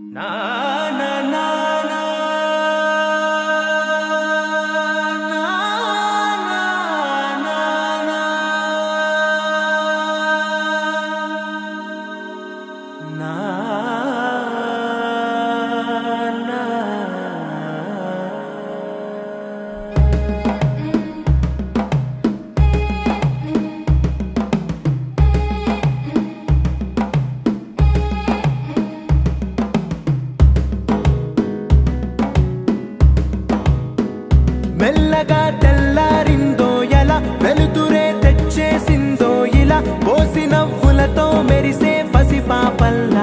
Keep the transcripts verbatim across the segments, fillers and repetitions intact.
మెల్లగా తెల్లారిందో ఎలా వెలుతురే తెచ్చేసిందో ఇలా పోసి నవ్వులతో మెరిసే పసిపాపల్లా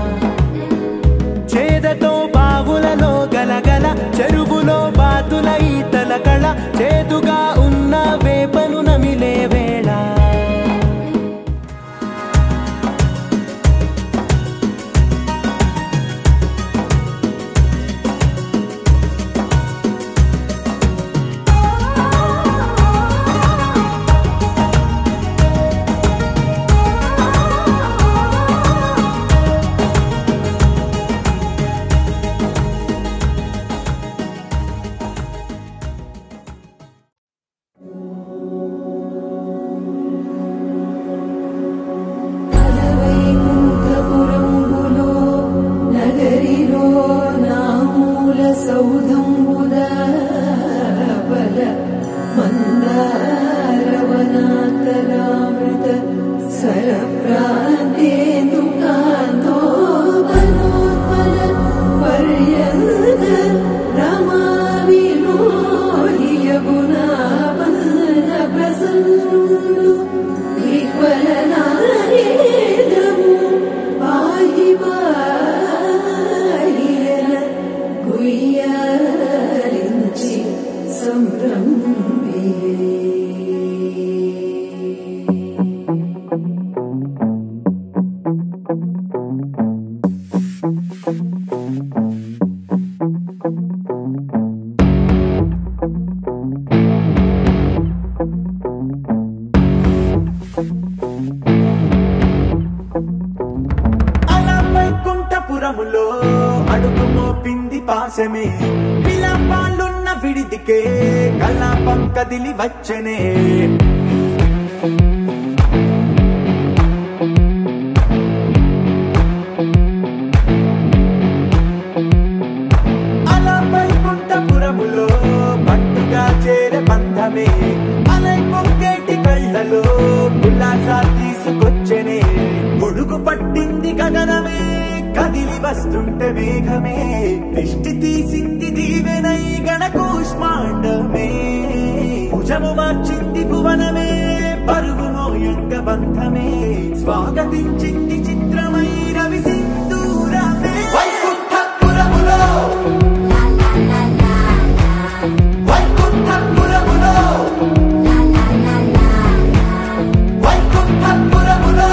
చేదతో బావులలో గలగల చెరువులో బాతుల ఈతల కళ చేదుగా ఉన్న వేపను నమిలే వేళ అడుగు మోపింది పాశమే విలాపాలున్న విడిదికే కలాపం కదిలి వచ్చనే అలా వైకుంఠపురములో పట్టుగా చేరే బంధమే అలై పొంగేటి కళ్ళలో ఉల్లాసా తీసుకొచ్చనే గొడుగు పట్టింది గగనమే కదిలి వస్తుంటే మేఘమే దృష్టి తీసింది దీవెనై గణకూష్మాండమే భుజము మార్చింది భువనమే పరువు మోయంగ బంధమే స్వాగతించింది చిత్రమై రవి సింధూరమే వైకుంఠపురములో వైకుంఠపురములో వైకుంఠపురములో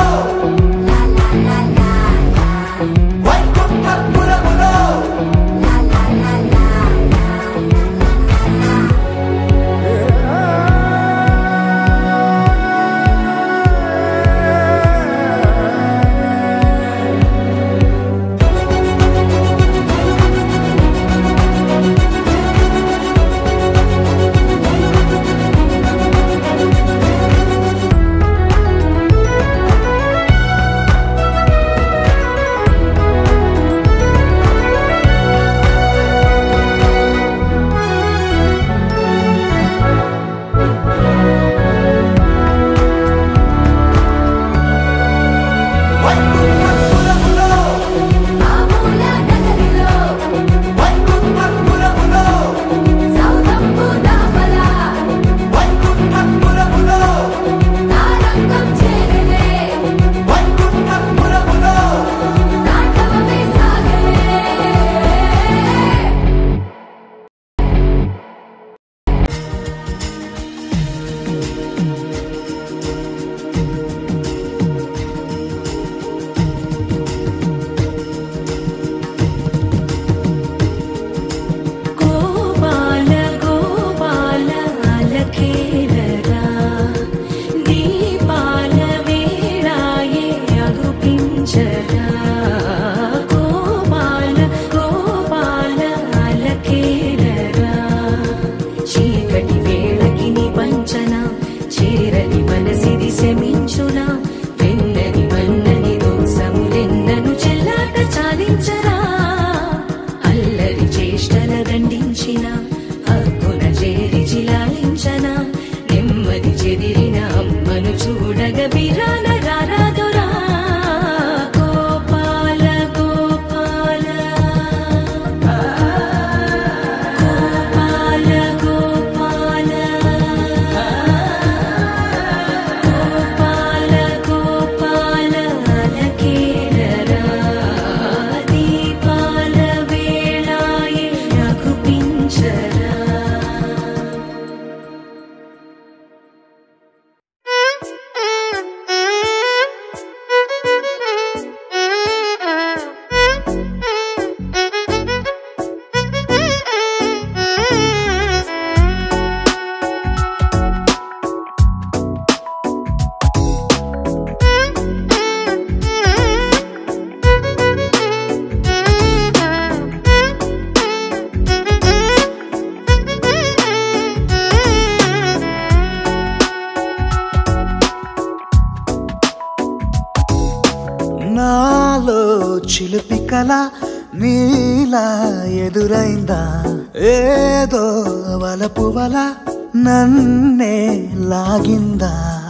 చిలిపి కళ నీలా ఎదురైందా ఏదో వలపు వల నన్నే లాగిందా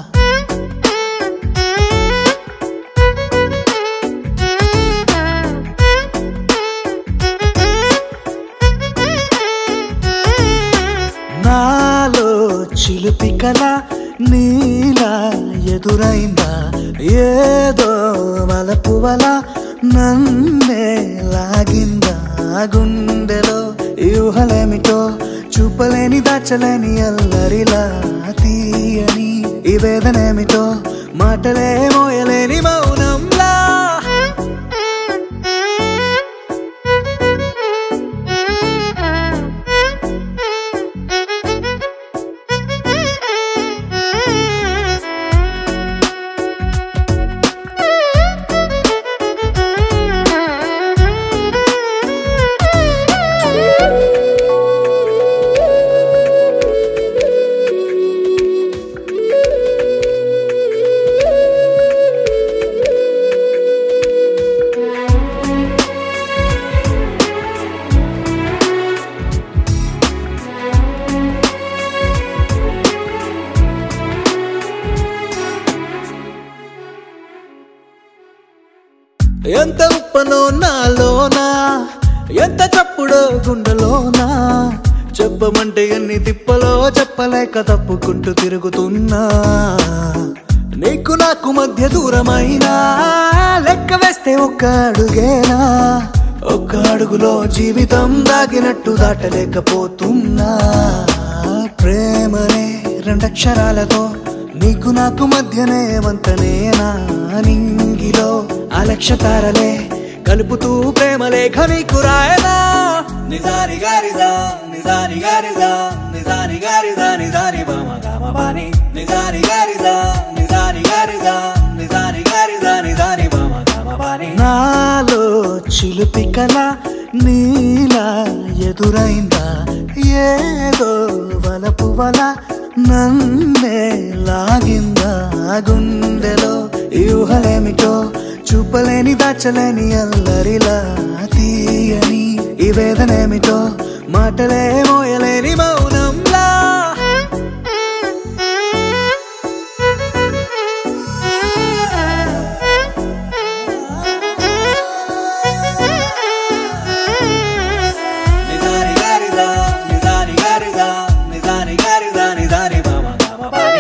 నాలో చిలిపి కళ నీలా ఎదురైందా ఏదో వలపు వల నన్నే లాగిందా గుండెలో ఊహలేమిటో చూపలేని దాచలేని అల్లరిలా తీయని ఈ వేదనేమిటో మాటలే మోయలేని మౌనంలా ఎంత ఉప్పనో నాలోనా ఎంత చప్పుడో గుండెలోనా చెప్పమంటే ఎన్ని తిప్పలో చెప్పలేక తప్పుకుంటూ తిరుగుతున్నా నీకు నాకు మధ్య దూరమైనా లెక్క వేస్తే ఒక్క అడుగేనా ఒక్క అడుగులో జీవితం దాగినట్టు దాటలేకపోతున్నా ప్రేమనే రెండక్షరాలతో నీకు నాకు మధ్యనే వంతనేనా నింగిలో అలక్ష తారలే కలుపుతూ ప్రేమ లేఖ నీకు రాయనా నిజాని గారిదా నిజాని గారిదా నిజాని గారిదా నిజాని బామ గామ బాని నిజాని గారిదా నిజాని గారిదా నిజాని గారిదా నిజాని బామ గామ బాని నాలో చిలిపి కళ నీలా ఎదురైందా ఏదో వలపు వల నన్నే లాగిందా గుండెలో ఊహలేమిటో చూపలేని దాచలేని అల్లరిలా తీయని ఈ వేదనేమిటో మాటలే మోయలేని మౌనంలా నిజాని గారిదా నిజాని గారిదా నిజాని గారిదా నిజాని బామ గామ బాని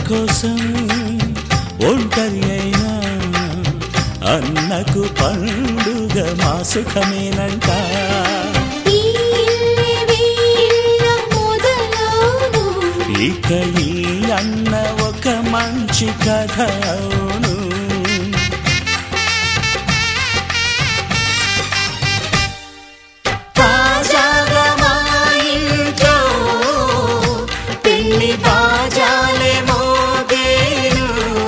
కోసం ఒంటరి అయినా అన్నకు పండుగ మా సుఖమేనంట. ఇక ఈ అన్న ఒక మంచి కథ అవును. తాజాగా మా ఇంట్లో పెళ్లి బాజాలే మోగేను.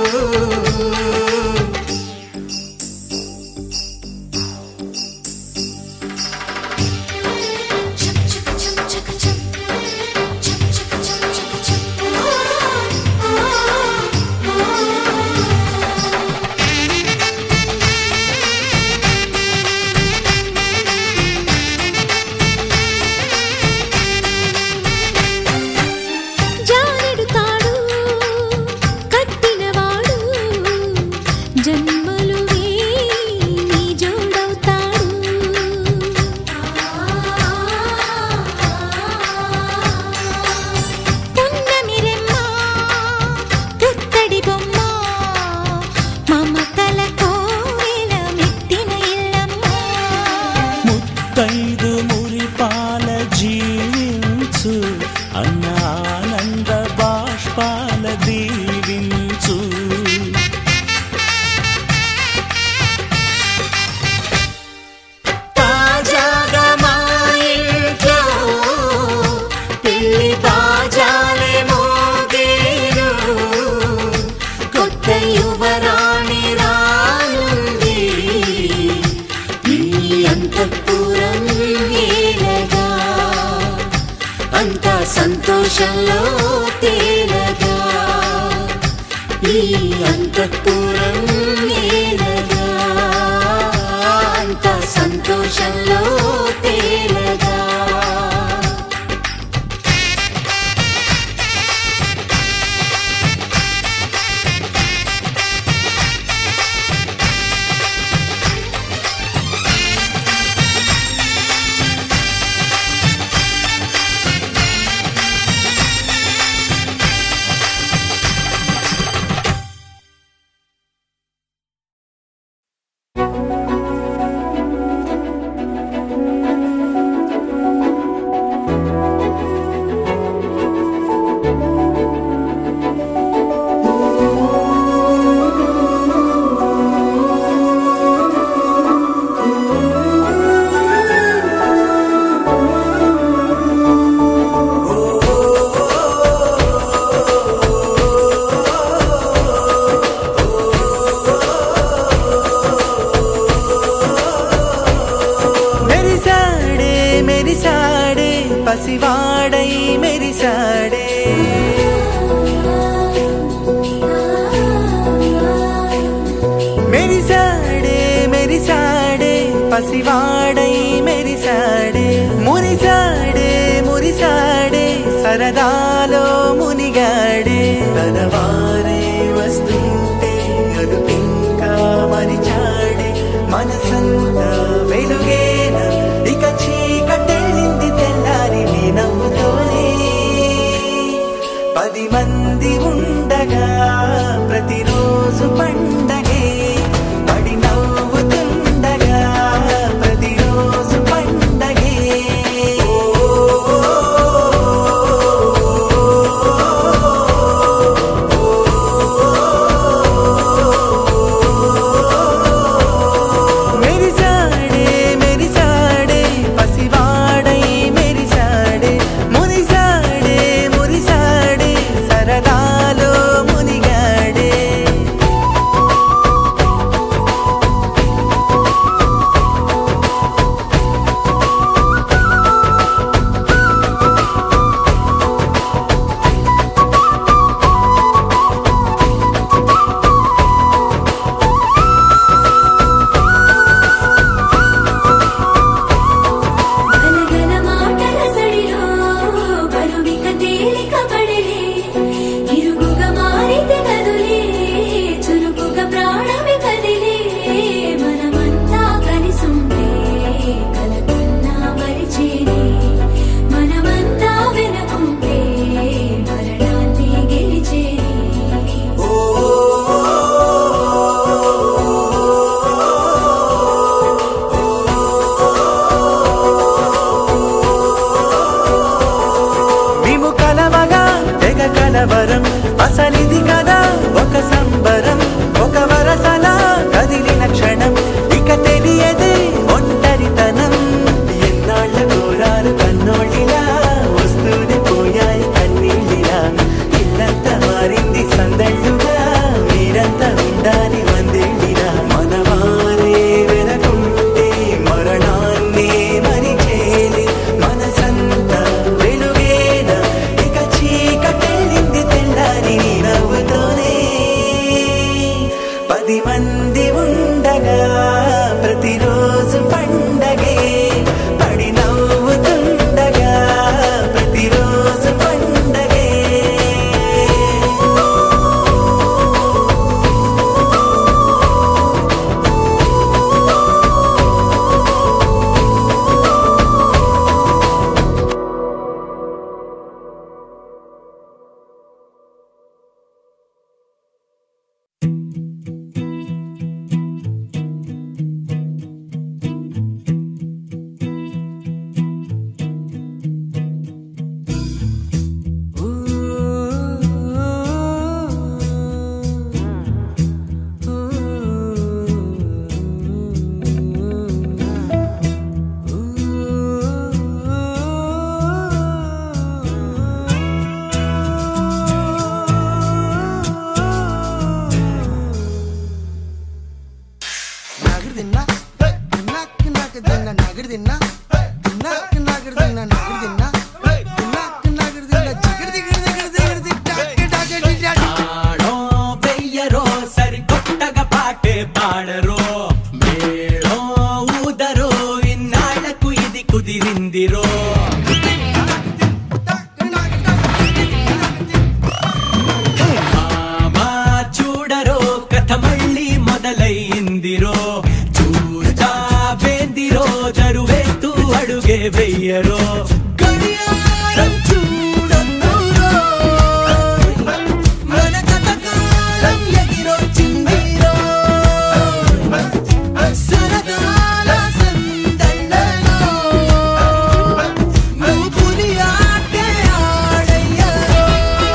ముత్తైదు మురిపాల జీవించు అన్న ఆనంద బాష్పాల దీవించు. తాజాగా మా ఇంట్లో పెళ్లి బాజాలే మోగేను. కొత్త యువరాణి రానుంది అంతఃపురం ఏలగా. అంతా సంతోషంలో తేలగా. ఈ అంతఃపురం ఏలగా. అంతా సంతోషంలో తేలగా. పసివాడై మెరిసాడే. మెరిసాడే మెరిసాడే పసివాడై మెరిసాడే. మురిసాడే మురిసాడే సరదాలో మునిగాడే. తనవారే వస్తుంటే అరుపింకా మరిచాడే. మనసంతా వెలుగేన ఇక చీకటెళ్ళింది తెల్లారి నీ నవ్వుతోనే. పది మంది ఉండగా ప్రతిరోజు పండగే. పడి నవ్వుతుండగా ప్రతిరోజు పండగే. మెరిసాడే నగడిదిన్నా నాకు నాకు దిన్నా నగడిదిన్నా నాకు నాకు దిన్నా నగడిదిన్నా నాకు నాకు దిన్నా జిగడి జిగడి జిగడి జిగడి డాకి డాకి ఆడో వెయ్యరో సరికొత్తగా పాటే పాడరో మేళో ఊదరో ఇన్నాళ్లకు ఇది కుదిరిందిరో మామా చూడరో కథ మళ్ళీ మొదలైందిరో చూస్తా వేందిరో జరువేస్తూ అడుగే వెయ్యరో గడియారం చూడొద్దురో మన కథ కాలం ఎగిరొచ్చిందిరో సరదాల సందళ్ళలో నువ్వు పులి ఆటే ఆడయ్యరో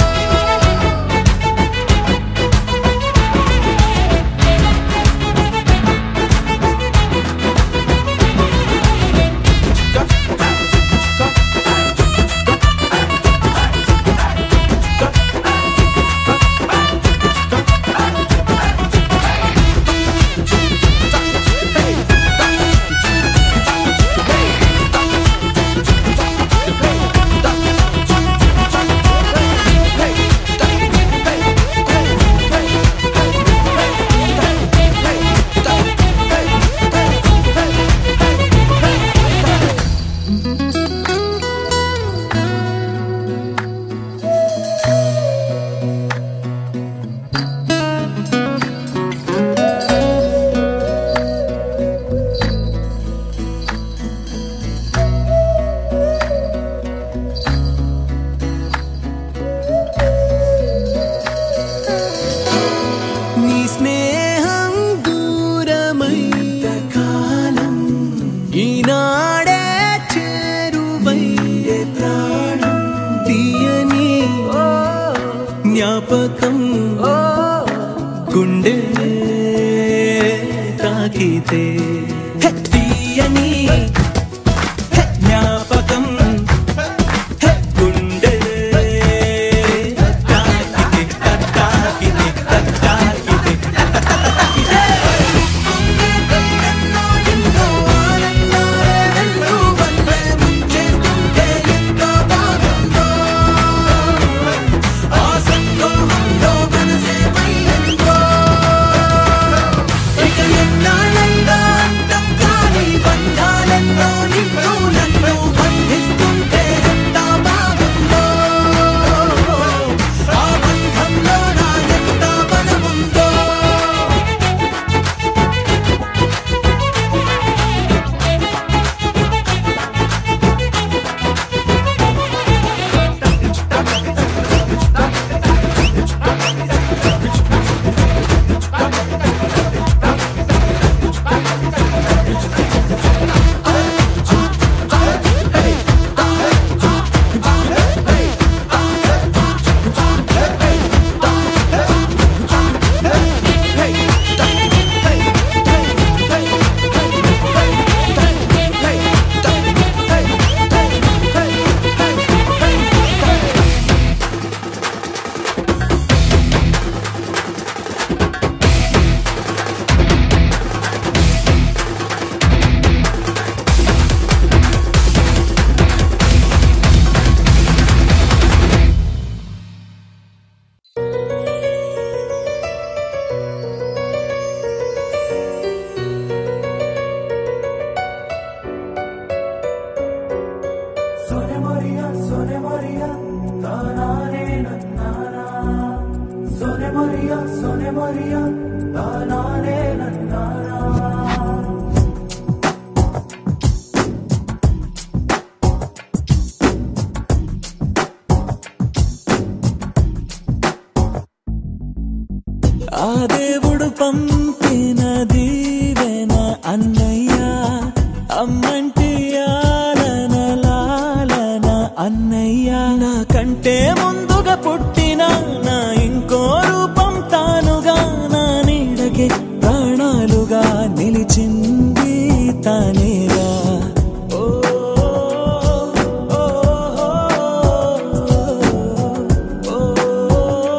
నీ స్నేహం దూరమైన కాలం ఈనాడే చేరువయ్యే ప్రాణం తీయని జ్ఞాపకం గుండె తాకితే తీయని జ్ఞాపకం గుండె తాకితే తాకితే తాకితే ఆ దేవుడు పంపిన దీవెన అన్నయ్య అమ్మంటి ఆలన లాలన అన్నయ్య నాకంటే ముందుగా పుట్టిన నా ఇంకో రూపం తానుగా నా నీడకే ప్రాణాలుగా నిలిచింది తానేగా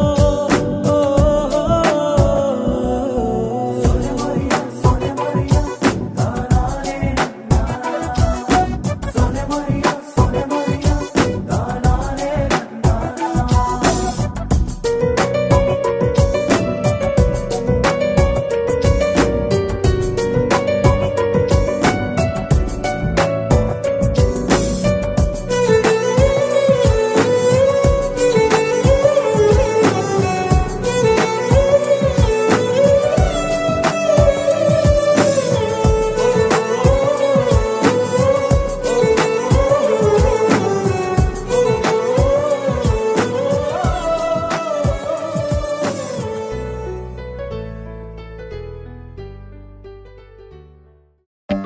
Sonia Maria, Sonia Maria.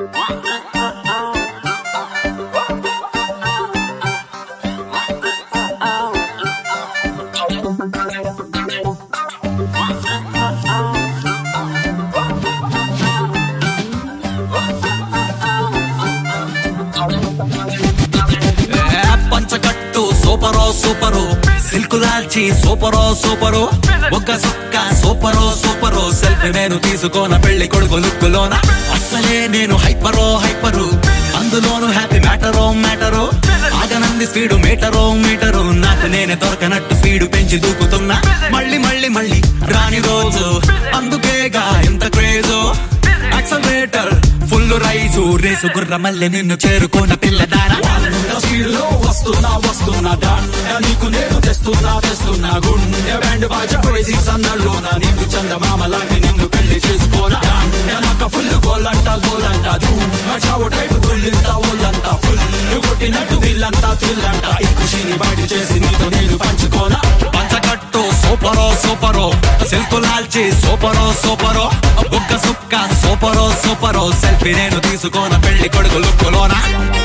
పంచకట్టు సూపరో సూపరు, సిల్కు లాల్చి సూపరో సూపరు, ఒక్క సొక్క సూపరో సూపరు, సెల్ఫీ నేను తీసుకోన పెళ్లి కొడుకు లుక్కులోన. అస్సలే నేను హైపరో హైపరు, అందులోను హ్యాపీ మ్యాటరో మ్యాటరు, ఆగనంది స్పీడు మీటరో మీటరు, నాకు నేనే దొరకనట్టు స్పీడు పెంచి దూకుతున్నా. మళ్ళీ మళ్ళీ మళ్ళీ రాని రోజు, అందుకేగా ఇంత craze. Accelerator full raise, race గుర్ర మల్లె నిన్ను చేరుకున్న పిల్లదారా. స్పీడులో వస్తున్నా వస్తున్నా దండ, నీకు నేను తెస్తున్నా తెస్తున్నా గుండె బ్యాండ్ బాజా క్రేజీ సన్నల్లోన, నీకు చందమామ లాంటి నిన్ను పెళ్లి చేసుకోనా. నాకు ఫుల్ గోలంట గోలంట, ధూమచావు టైపు గుళ్ళంత ఒళ్ళంత, ఫుల్ కొట్టినట్టు దిల్లంతా థ్రిల్లంట, ఈ ఖుషిని బయట చేసి నీతో నేను పంచుకోనా. పంచకట్టు సూపరో సూపరో, సిల్కు లాల్చి సూపరో సూపరో, ఒక్క సుక్క సూపరో సూపరో, సెల్ఫీ నేను తీసుకోన పెళ్లి కొడుకు లుక్కులోనా.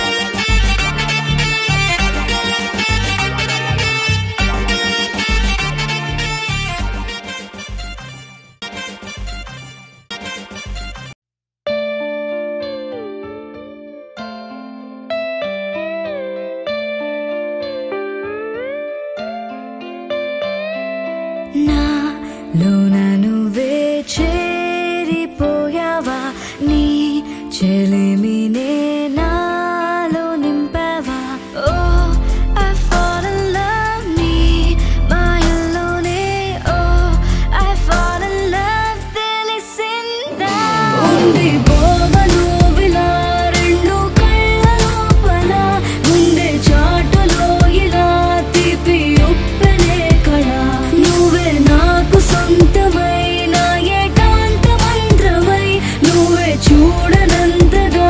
నాలోన నువ్వే చేరిపోయావా, నీ చెలిమినే నాలో నింపావా. ఓ I fall in love, నీ మాయల్లోనే. ఓ I fall in love, తెలిసిందా. ఉండిపోవను విలా రెండు కళ్ళ లోపల, ముందే చాటులో ఇలా తీపి ఉప్పెనే కళ. నువ్వే నాకు సొంతమై, నా ఏకాంత మంత్రమై, నువ్వే చూడనంతగా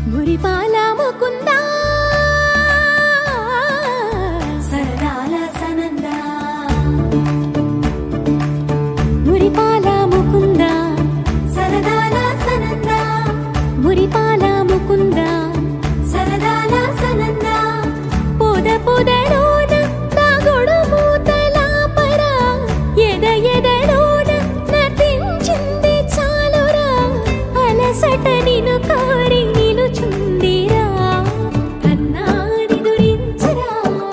మురిపాల ముకుందా సరదాల సనందా మురిపాల ముకుందా సరదాల సనందా మురిపాల ముకుందా సరదాల సనందా పొద పొదలోన తాగుడు మూతల పరా ఎద ఎదలోన నటించింది చాలురా అలసట నిను కోరి నిలుచుందిరా కన్నాని దురించరా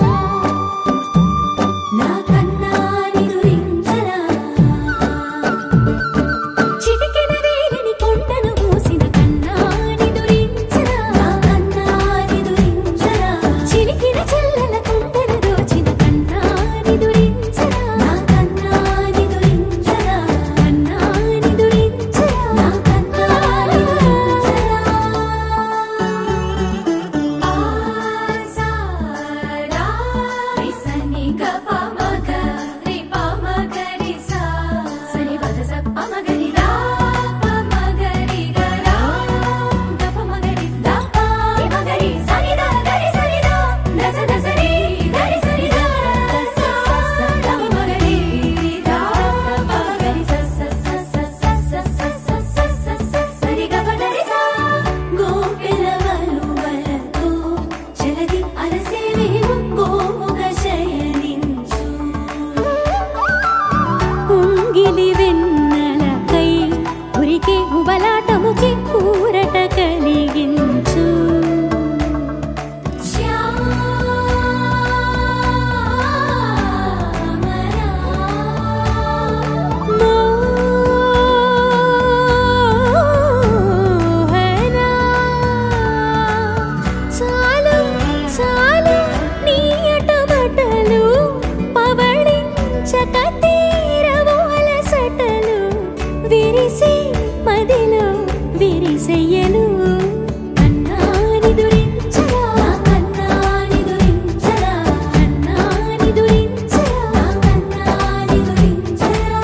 నా కన్నాని దురించరా చిటికెన వేలిని కొండను మూసిన కన్నాని దురించరా నా కన్నాని దురించరా చిలికిన చెల్లెల కొండను దోచిన కన్నాని దురించరా నా కన్నాని దురించరా కన్నాని దురించరా నా కన్నాని దురించరా ఆసారా రిసని గప మగ రి ప మగ రి సా సని పద స ప మగ రి రా ప మగ రి గ రా గప మగ రి దా ప రి మగ రి సని దా గ రి సని దా దస దస రి గ రి సని దా దస స ద మగ రి దా ప మగ రి స స స స స స స స స స సరి గ ప ద రి సా గోపిలవలు వలతో జలది అరసేవేవు గోముగ శయనించు ఉంగిలి వెన్నెలకై ఉరికే ఉబలాటముకి ఊరట కలిగించు మోహనా చాలు చాలు నీ అటబటలు పవళించక తీరవు అలసటలు విరిసే మదిలో విరిసెయ్యలు కన్నాని దురించరా కన్నాని దురించరా కన్నాని దురించరా కన్నాని దురించరా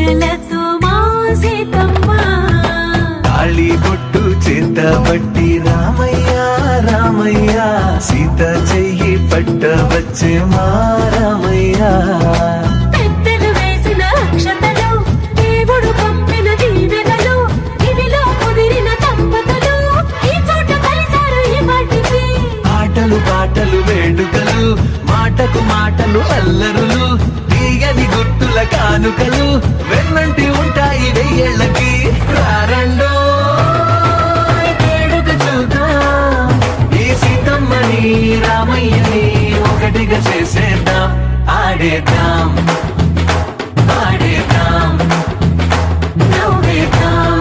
ఆశలతో మాసేతమ్మ తాళి బొట్టు చేత బట్టి రామయ్య రామయ్య సీత చెయ్యి పట్ట వచ్చే మా రామయ్య పెద్దలు వేసిన అక్షతలు దేవుడు పంపిన దీవెనలు ఇవిలో కుదిరిన దంపతులు ఈ చోట కలిసారు ఈ పాటికి ఆటలు పాటలు వేడుకలు మాటకు మాటలు అల్లరులు తీయని గుర్తుల కానుకలు వెన్నంటి ఉంటాయి వెయ్యేళ్ళకి రారండో వేడుక చూద్దాం ఈ సీతమ్మని రామయ్యని ఒకటిగా చేసేద్దాం ఆడేద్దాం ఆడేద్దాం నవ్వేద్దాం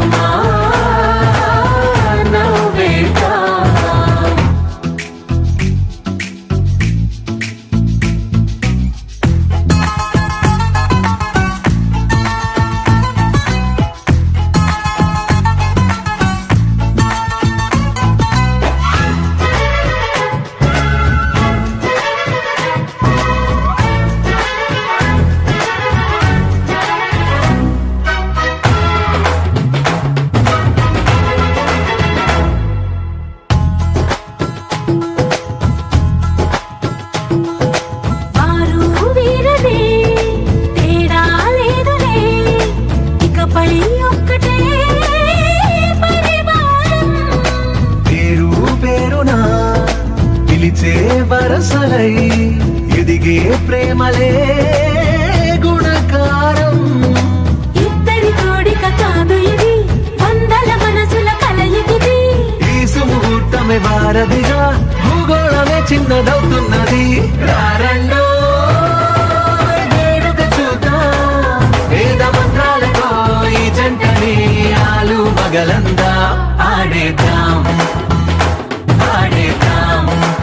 నవ్వేద్దాం వరసలై ఎదిగే ప్రేమలే గుణకారం ఇద్దరి కోడిక కాదు ఇది వందల మనసుల కలయికిది ఈ సుముహూర్తమే వారధిగా భూగోళమే చిన్నదవుతున్నది రారండో వేడుక చూద్దాం వేద మంత్రాలతో ఈ జంటని ఆలు మగలందా ఆడేద్దాం ఆడేద్దాం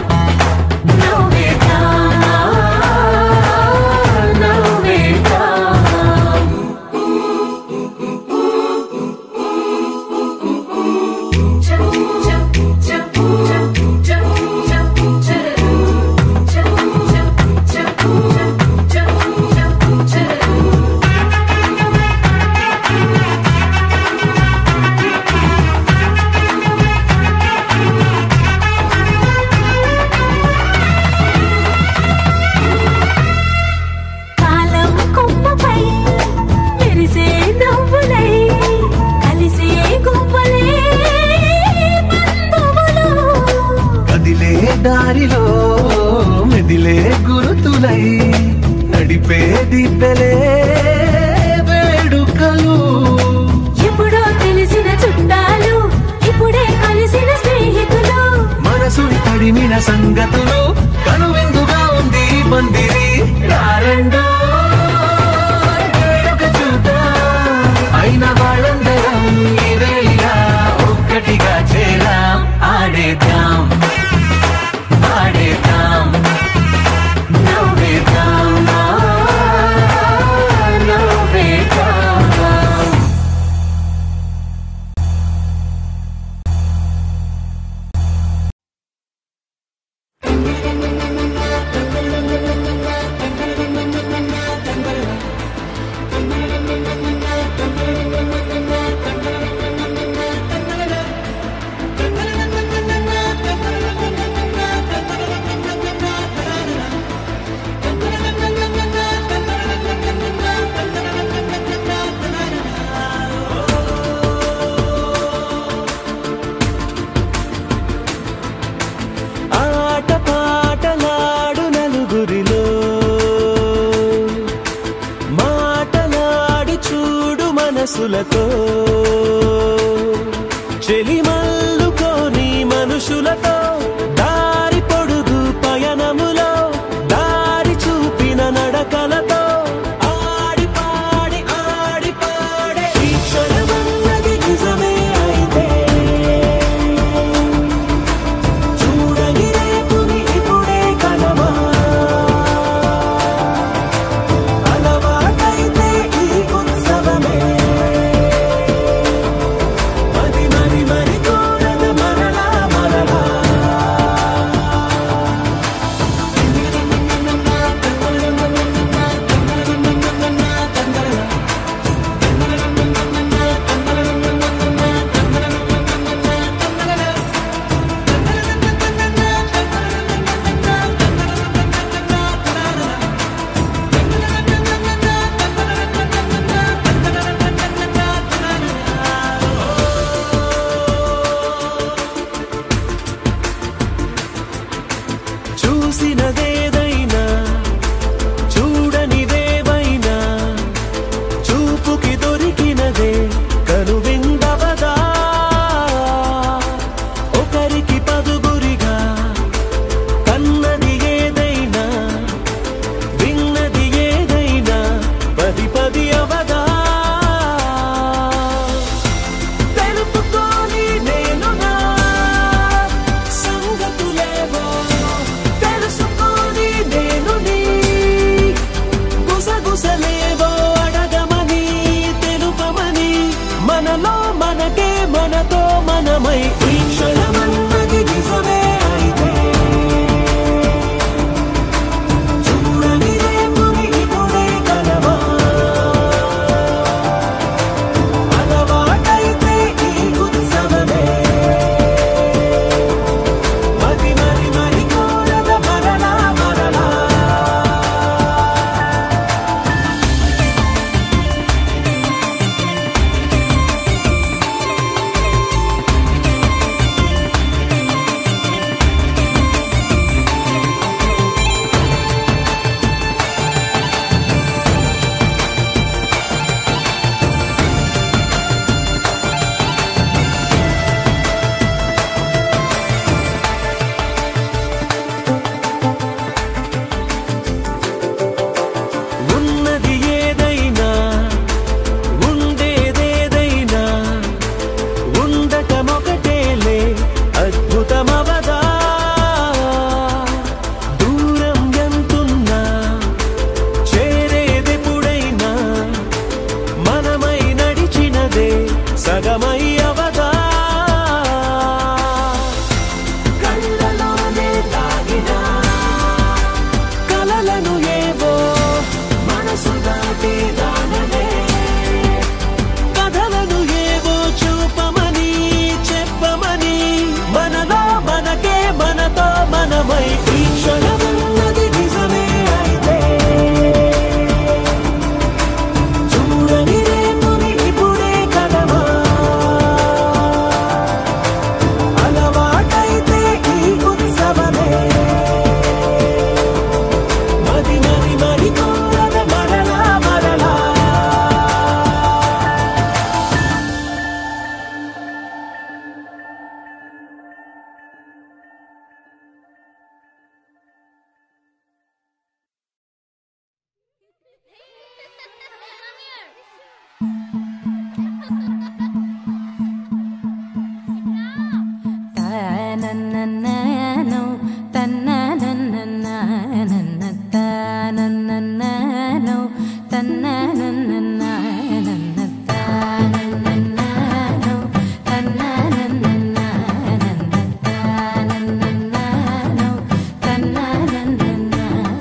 దారిలో మెదిలే గురుతులై నడిపే దిబ్బెలే వేడుకలు ఎప్పుడో తెలిసిన చుట్టాలు ఇప్పుడే కలిసిన స్నేహితులు మనసుని తడిమిన సంగతులు కనువిందుగా ఉంది పందిరి రారండో వేడుక చూద్దాం అయిన వాళ్ళందరం ఈ వేళ ఒక్కటిగా చేరాం ఆడేద్దాం ఆడేద్దాం నవ్వేద్దాం నవ్వేద్దాం మనసులతో చెలిమల్లుకోని మనుషులతో దారి పొడుగు పయనములో దారి చూపిన నడకలతో ఆడి పాడి ఆడి పాడే ఈ క్షణమన్నది నిజమే అయితే చూడని రేపుని ఇప్పుడే కలవా అలవాటైతే ఈ ఉత్సవమే నన్నన్ననో తన్ననన్నననన్న తన్ననన్ననో తన్ననన్నననన్న తన్ననన్ననో తన్ననన్నననన్న తన్ననన్ననో తన్ననన్నననన్న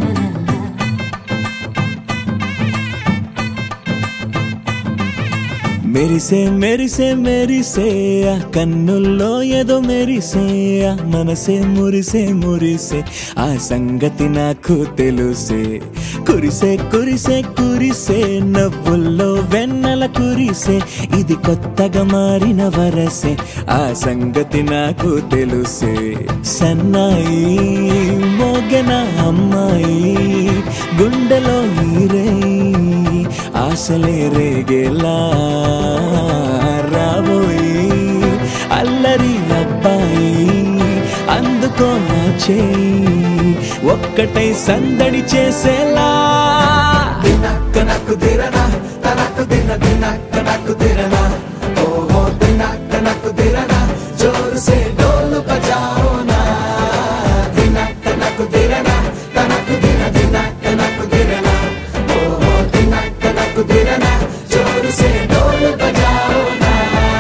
మెరిసే మెరిసే మెరిసే ఆ కన్నుల్లో ఏదో మెరిసే ఆ మనసే మురిసే మురిసే ఆ సంగతి నాకు తెలుసే కురిసే కురిసే కురిసే నవ్వుల్లో వెన్నెల కురిసే ఇది కొత్తగా మారిన వరసే ఆ సంగతి నాకు తెలుసే సన్నాయి మోగెన అమ్మాయి గుండెలో ఈరే ఆశలే రేగేలా రాబోయి అల్లరి అబ్బాయి అందుకో నా చేయి ఒక్కటై సందడి చేసేలా దినక్క నాకు దిరనా తనకు దిన దినక్క నాకు దిరనా ఓహో దినక్క నాకు దిరనా జోరు సే డోలు బజాओ నా దినక్క నాకు దిరనా తనకు దిన దినక్క నాకు దిరనా ఓహో దినక్క నాకు దిరనా జోరు సే డోలు బజాओ నా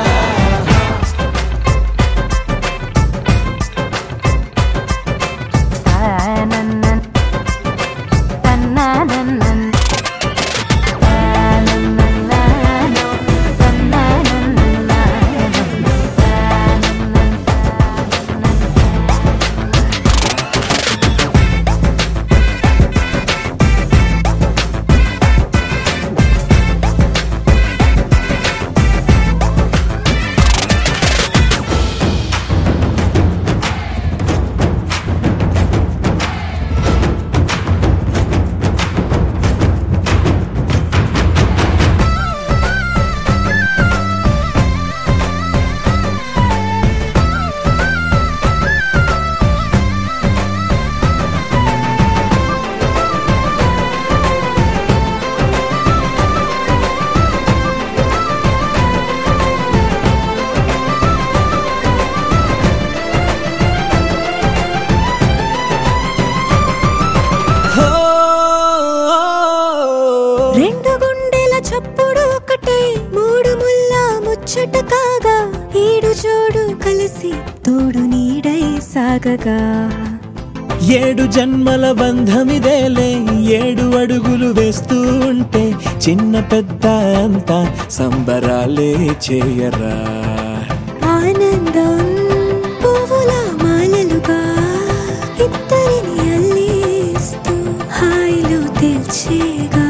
రెండు గుండెల చప్పుడు ఒకటే మూడు ముల్ల ముచ్చట కాగా ఏడు జోడు కలిసి తోడు నీడై సాగగా ఏడు జన్మల బంధమిదేలే ఏడు అడుగులు వేస్తూ ఉంటే చిన్న పెద్ద అంతా సంబరాలే చేయరా ఆనందం పువ్వుల మాలలుగా ఇద్దరిని అల్లేస్తూ హాయిలో తెల్చేగా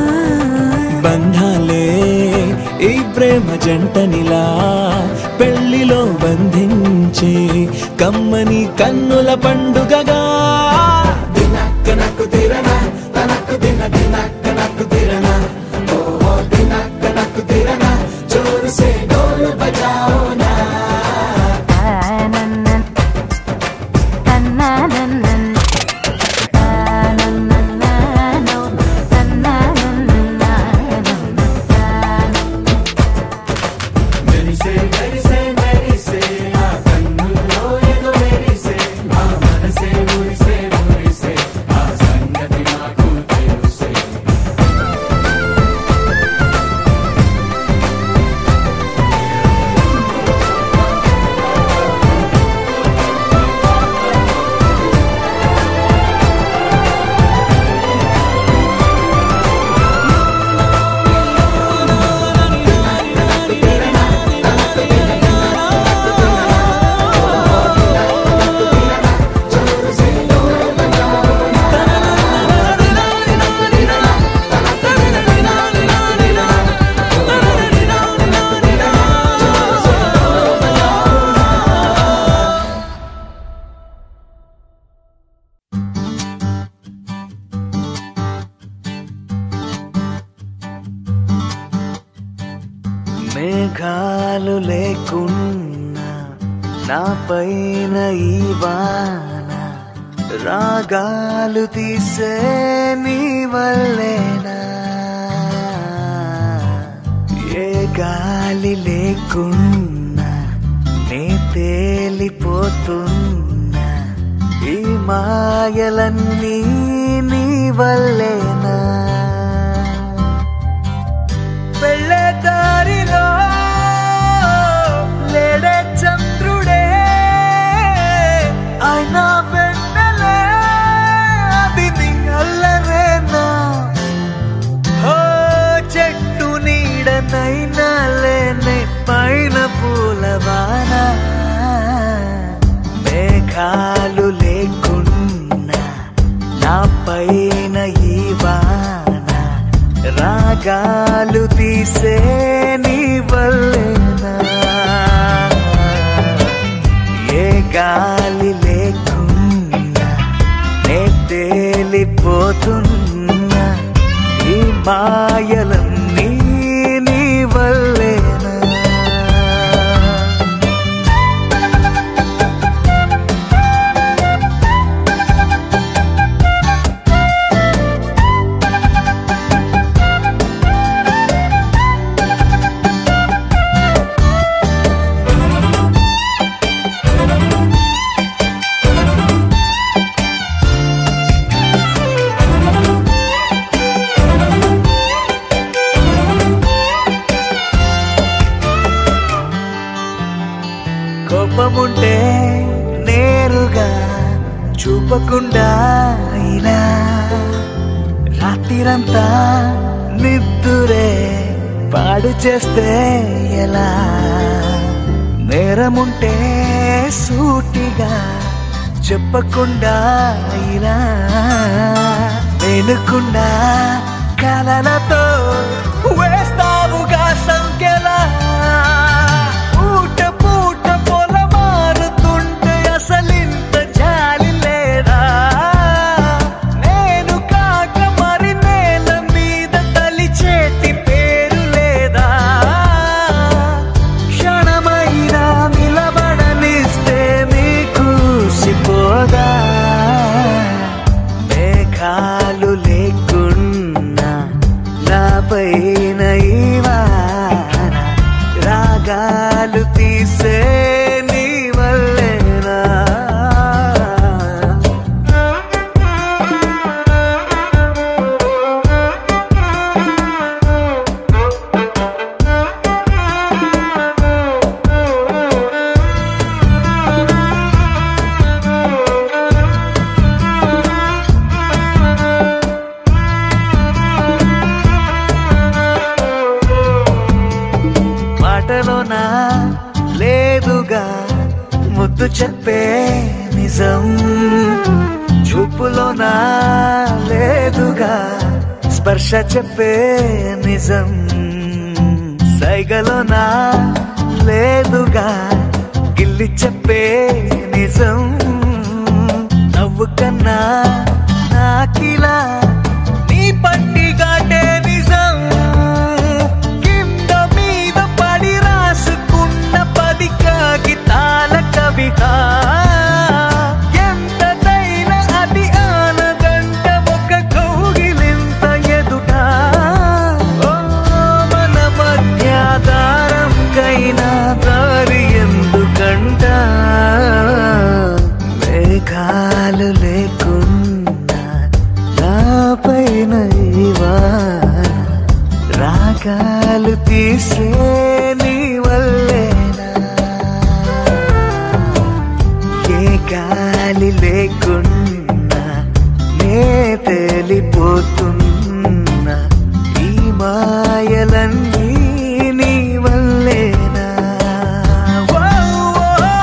బంధాలే ఈ ప్రేమ జంటనిలా పెళ్లిలో బంధించే కమ్మని కన్నుల పండుగగా దినక్క నాకు దిరనా తనకు దిన దినక్క నాకు దిరనా ఓహో దినక్క నాకు దిరనా జోరు సే డోలు బజాओ నా మెరిసే మెరిసే మెరిసే ఆ కన్నుల్లో ఏదో మెరిసే ఆ మనసే మురిసే మురిసే ఆ సంగతి నాకు తెలుసే మేఘాలు లేకున్నా నా పైన ఈ వాన రాగాలు తీసే నీ వల్లేనా ఏ గాలి లేకున్నా నే తేలిపోతున్నా మాయలన్నీ నీ వల్లేనా వెళ్ళే దారిలో లేడే చంద్రుడే అయినా వెన్నెలే అది నీ అల్లరేనా ఓ చెట్టు నీడనైనా లేనే పైన పూలవాన మేఘాలు లేకున్నా నా పైన ఈ వాన రాగాలు తీసే నీ వల్లేనా ఏ గాలి లేకున్నా నే తేలిపోతున్నా ఈ మాయలన్నీ నీ వల్లేనా కోపముంటే నేరుగా చూపకుండా ఇలా రాత్రిరంతా నిద్దురే పాడు చేస్తే ఎలా నేరముంటే సూటిగా చెప్పకుండా ఇలా వెనుకుండా కలలతో వేస్తావుగా సంఖ్యలా అసలింత జాలి లేదా నేను కాక మరి నేల మీద తలిచేతి పేరు లేదా క్షణమైనా నిలబడనిస్తే నీకు సిపోదా మేఘాలు లేకున్నా నా పైన ఈ వాన రాగాలు తీసే నీ వల్లేనా మాటలోనా లేదుగా ముద్దు చెప్పే నిజం చూపులోనా లేదుగా స్పర్శ చెప్పే నిజం సైగలోనా లేదుగా గిల్లి చెప్పే నిజం నవ్వు కన్నా నాకిలా నీ పట్టి గాటే నిజం కింద మీద పడి రాసుకున్న పది కాగితాల కవిత ఎంతైనా అది ఆనదంట ఒక కౌగిలింత ఎదుట ఓ మన మధ్య దారం కైనా దారి ఎందుకంట మేఘాలు లేకున్నా నా పైన ఈ వాన రాగాలు తీసే నీ వల్లేనా ఏ గాలి లేకున్నా నే తేలిపోతున్నా ఈ మాయలన్నీ నీ వల్లేనా ఓ, ఓ, ఓ.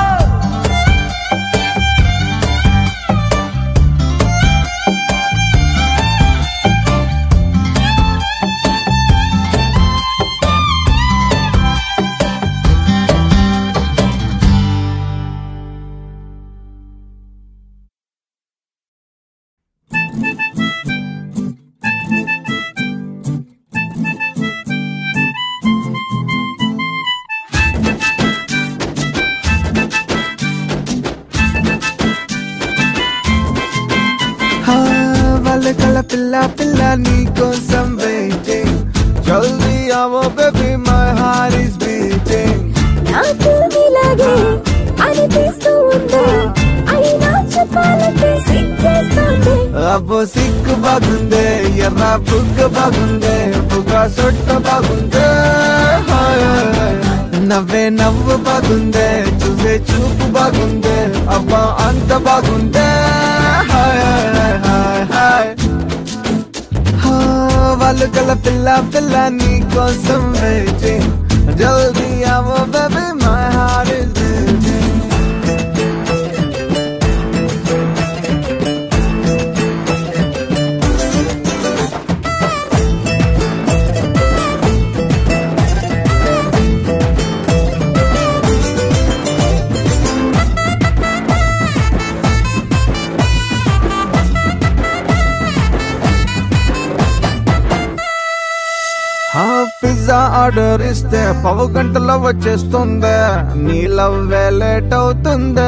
కల పిల్ల పిల్ల నీ కోసం waiting జల్దీ Ao baby my heart is beating నాకు ఇలాగే అనిపిస్తూ ఉంది అయినా చెప్పాలంటే అబ్బో సిగ్గు బాగుందే ఎర్ర బుగ్గ బాగుందే బుగ్గ సొట్ట బాగుందే నవ్వే నవ్వు బాగుందే చూసే చూపు బాగుందే అబ్బా అంత బాగుందే వాళ్ళు గల పిల్ల పిల్ల నీ కోసం వెయిటింగ్ జల్దీ అవో baby my heart is beating pizza order ఇస్తే పావు గంటలో వచ్చేస్తుందే నీ లవ్వే లేట్ అవుతుందే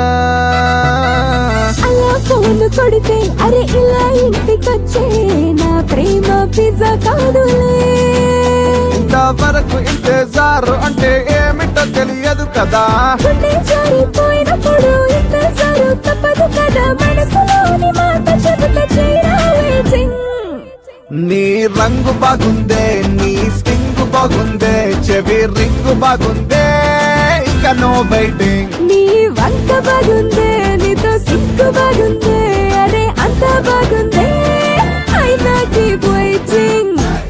అలా ఫోన్ కొడితే అరే ఇలా ఇంటికొచ్చే నా ప్రేమ పిజ్జా కాదులే ఇంతవరకు ఇంతజారు అంటే ఏమిటో తెలియదు కదా గుండె జారిపోయినప్పుడు ఇంతజారు తప్పదు కదా మనసులోని మాట చెబుతా చేయరా వెయిటింగ్ నీ రంగు బాగుందే నీ స్టింగ్ బాగుందే చెవి రింగు బాగుందే ఇక నో వెయిటింగ్ నీ వంక బాగుందే నీతో సిగ్గు బాగుందే అరే అంత బాగుందే అయినా కీప్ వెయిటింగ్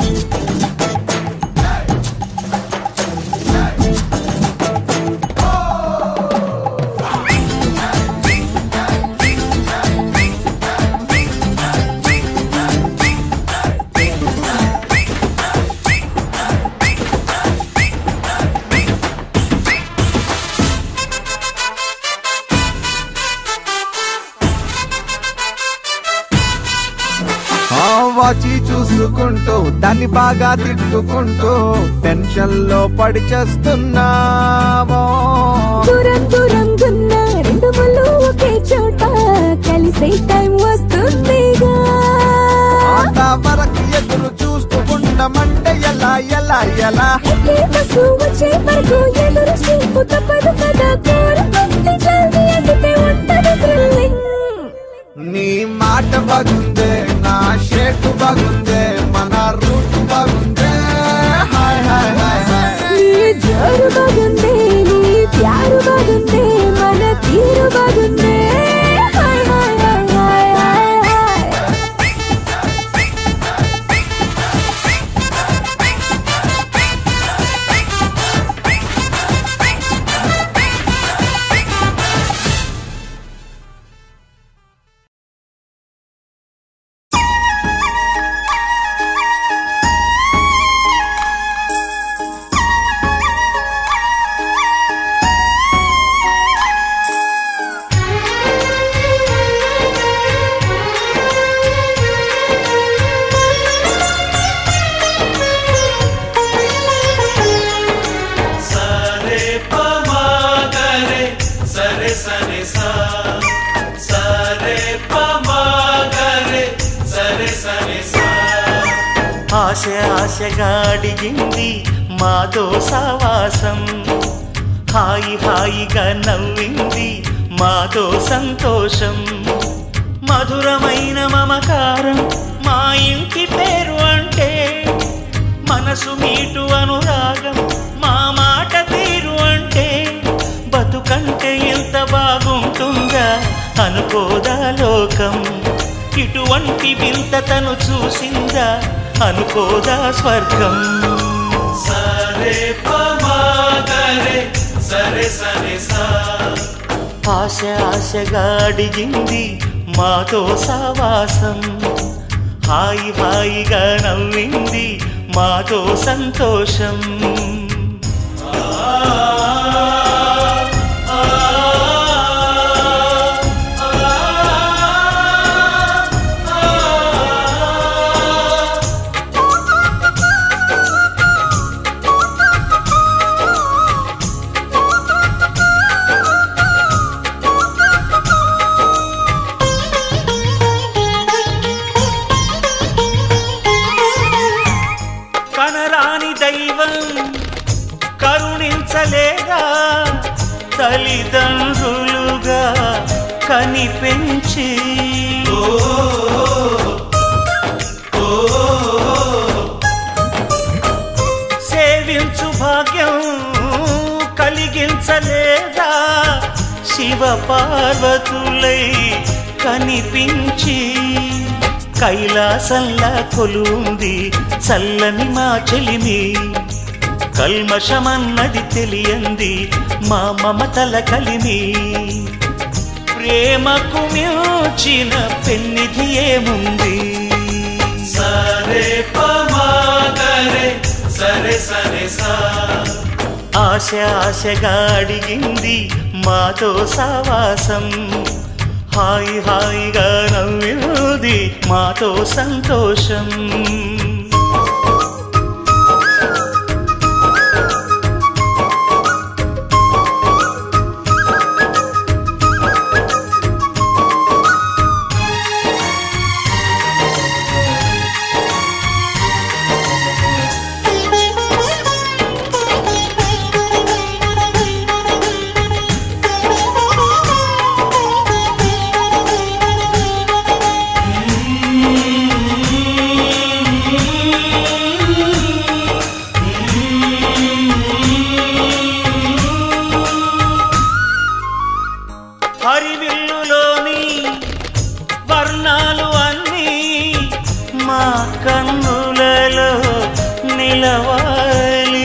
వాచి చూసుకుంటూ దాన్ని బాగా తిట్టుకుంటూ టెన్షన్ లో పడి చేస్తున్నామో దూరం దూరం గున్న రెండు ముళ్ళు ఒకే చోట కలిసే టైం వస్తుందిగా వరకు ఎదురు చూస్తూ ఉండమంటే ఎలా ఎలా ఎలా ఎక్కే బస్సు వచ్చే వరకు ఎదురు చూపు తప్పదు కదా కోరుకుంటే జల్దీ ఎగితే ఉంటది థ్రిల్లింగ్ నీ మాట బాగుందే నా షేట్ బాగుందే మన రూట్ బాగుందే హాయ్ హాయ్ హాయ్ హాయ్ నీ జోరు బాగుందే నీ ప్యారు బాగుందే మన తీరు బాగుందే hi hi hi hi hi hi ఆశ ఆశగా అడిగింది మాతో సావాసం హాయి హాయిగా నవ్వింది మాతో సంతోషం మధురమైన మమకారం మా ఇంటి పేరు అంటే మనసు మీటు అనురాగం మా మాట తీరు అంటే బతుకంటే ఎంత బాగుంటుందా అనుకోదా లోకం ఇటువంటి వింత తను చూసిందా అనుకోదా స్వర్గం సరే పమాగరే సరే సరే సా ఆశ ఆశగా అడిగింది మాతో సావాసం హాయి హాయిగా నవ్వింది మాతో సంతోషం కరుణించలేగా తల్లిదండ్రులుగా కనిపెంచి కనిపించలేదా శివ పార్వతులై కనిపించి కైలాసంలా కొలుంది చల్లని మా చెలిమి కల్మషమన్నది తెలియంది మా మమతల కలిమి ప్రేమకు మించిన పెన్నిధి ఏముంది సరే పమాగరే సరే సరే సా ఆశ ఆశగా అడిగింది మాతో సావాసం హాయి హాయిగా నవ్వింది మాతో సంతోషం హరివిల్లులోని వర్ణాలు అన్నీ మా కన్నులలో నిలవాలి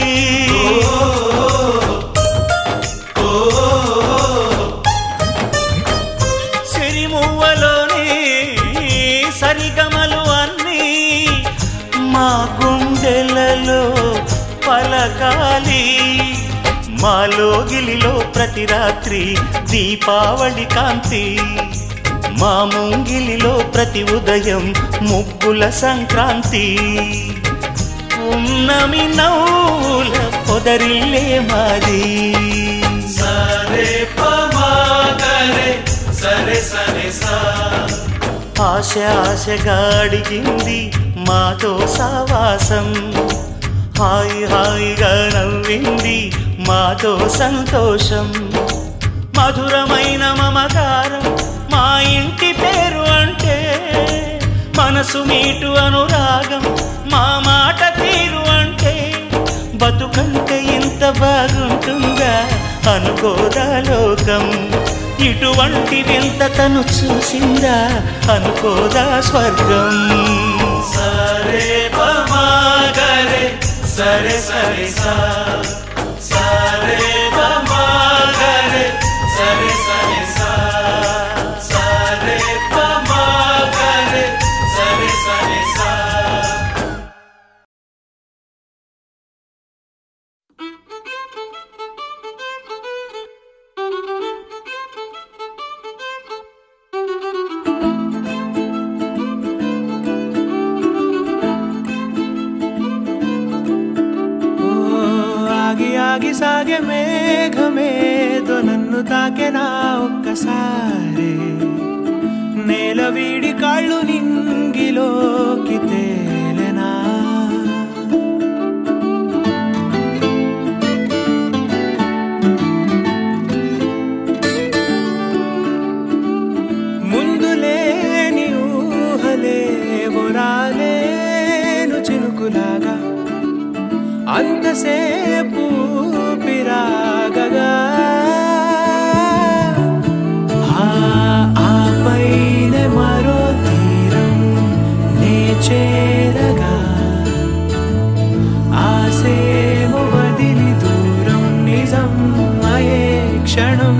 సిరిమువ్వలోని సరిగమలు అన్నీ మా గుండెలలో పలకాలి మాలో గిలిలో ప్రతి రాత్రి దీపావళి కాంతి మా ముంగిలిలో ప్రతి ఉదయం ముగ్గుల సంక్రాంతి ఉన్నమి నవ్వుల పొదరిల్లే మాది సరే పమాగరే సరే సరే సా ఆశ ఆశగా అడిగింది మాతో సావాసం హాయి హాయిగా నవ్వింది మాతో సంతోషం మధురమైన మమకారం మా ఇంటి పేరు అంటే మనసు మీటు అనురాగం మా మాట తీరు అంటే బతుకంటే ఇంత బాగుంటుందా అనుకోదా లోకం ఇటువంటి వింత తను చూసిందా అనుకోదా స్వర్గం సరే పమాగరే సరే సరే సా సరే పమాగరే సరే సరే సా సరే పమాగరే సరే సరే సా ఆగి సాగే మేఘమేదో నన్ను తాకెనా ఒక్కసారి నేల వీడి కాళ్ళు నింగిలోకి తేలెనా ముందు లేని ఊహలేవో రాలేను చినుకులాగా అంతసేపు పిరాగగా ఆపైన మరో తీరం నే చేరగా ఆసేమో వదిలి దూరం నిజం అయే క్షణం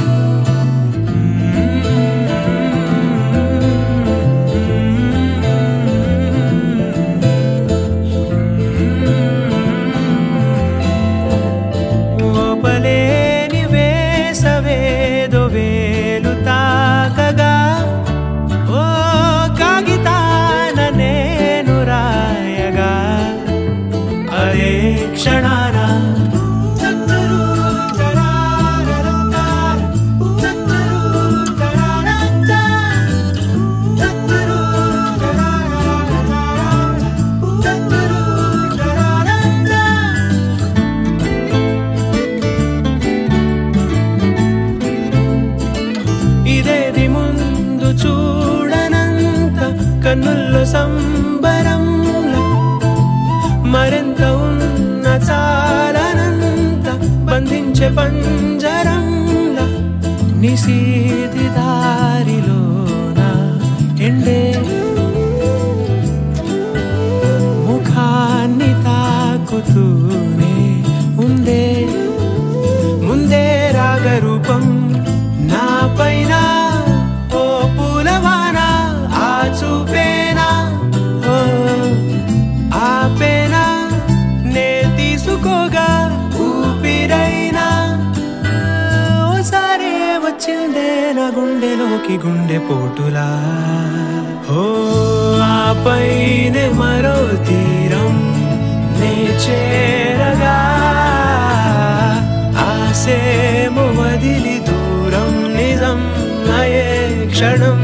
కన్నుల్లో సంబరంలా మరింత ఉన్న చాలనంత బంధించ కంచె పంజరంలా నిశీతి దారిలోన ఎండే ముఖాన్ని తాకుతూనే ఉందే ముందే రాగరూపం నా పైన ఓ పూలవాన ఆ చూపేనా ఓ ఆపేనా నే తీసుకోగా ఊపిరైనా ఓసారి వచ్చిందే నా గుండెలోకి గుండె పోటులా ఓ ఆపైనే మరో తీరం నే చేరగా ఆసేమో వదిలి దూరం నిజం అయే క్షణం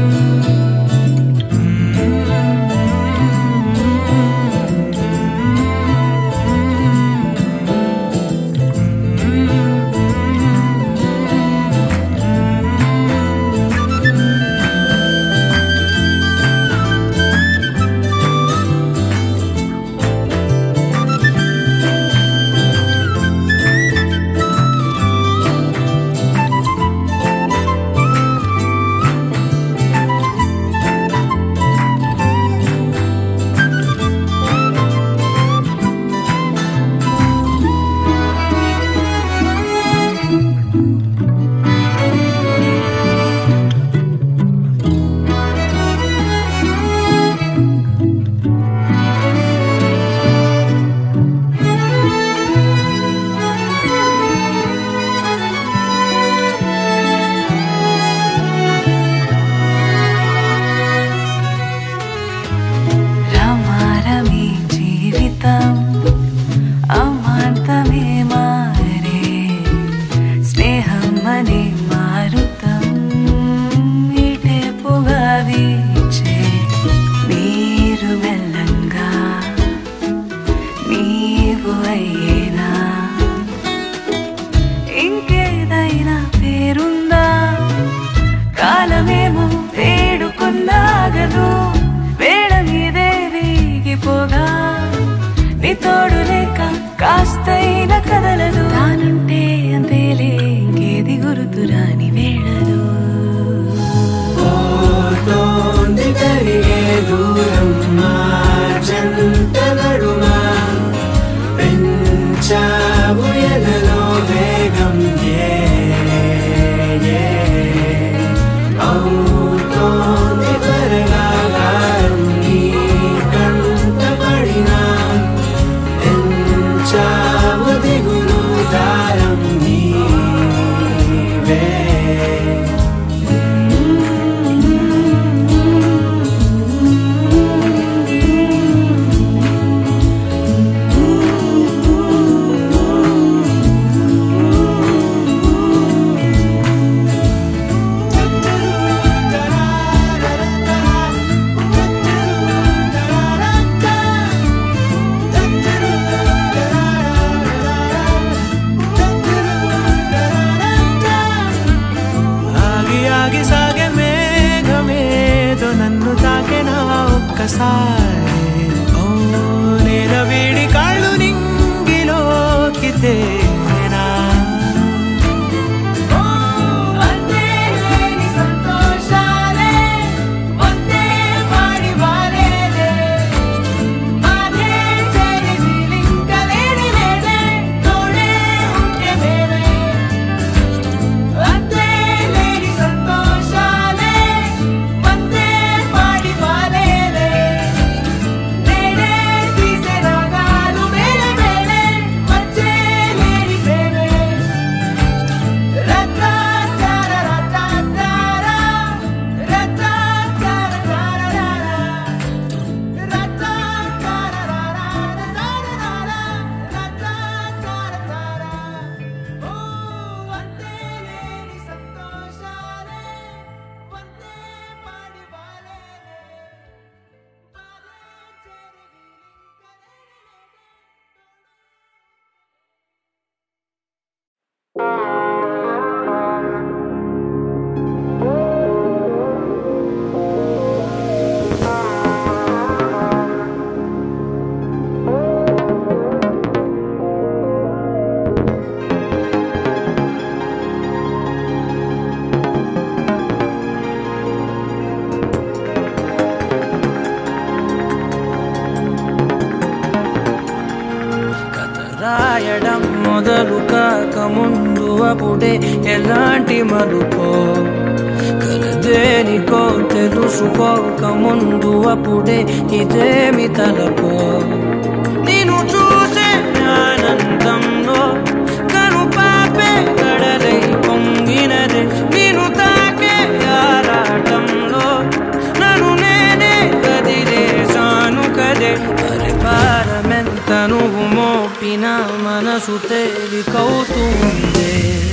అప్పుడే ఎలాంటి మలుపో కలదేనికో తెలుసుకోక ముందు అప్పుడే ఇదేమి తలపో నేను చూసే ఆనందంలో కను పాపే కడలై పొంగినదే నేను తాకే ఆరాటంలో నన్ను నేనే కదిలేసాను కదే అరే భారమెంత నువ్వు మోపిన మనసు తేలికవుతుంది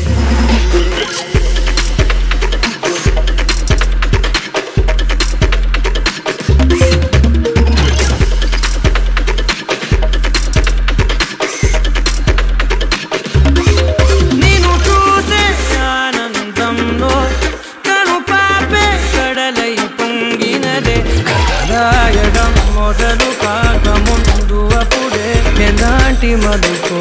మొదలు కాక ముందు అప్పుడే ఎలాంటి మలుపో